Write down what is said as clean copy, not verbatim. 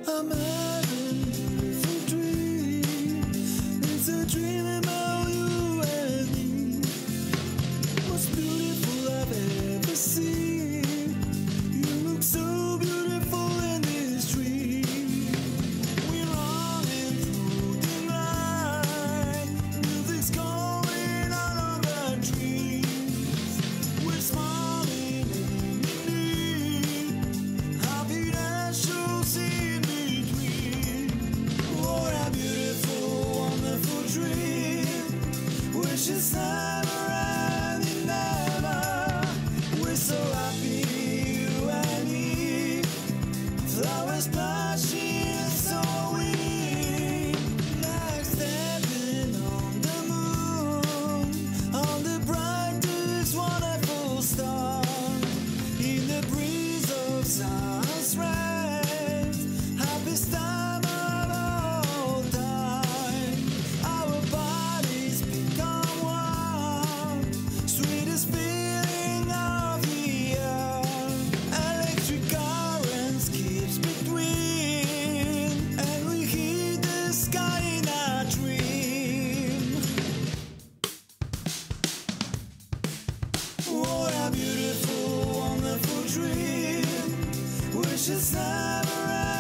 I'm having a beautiful dream. It's a dream about you and me. Most beautiful I've ever seen. You look so beautiful in this dream. We're running through the night. Music's going on our dreams. We're smiling in the need. Happiness shows in between. What a beautiful, wonderful dream. Wishes never ending, never. We're so happy, you and me. Flowers splashing, so we like stepping on the moon, on the brightest, wonderful star. In the breeze of sun's rays, happiest time of all time. Our bodies become one, sweetest feeling of the earth. Electric currents keeps between, and we hit the sky in a dream. What a beautiful, wonderful dream. Wishes never end.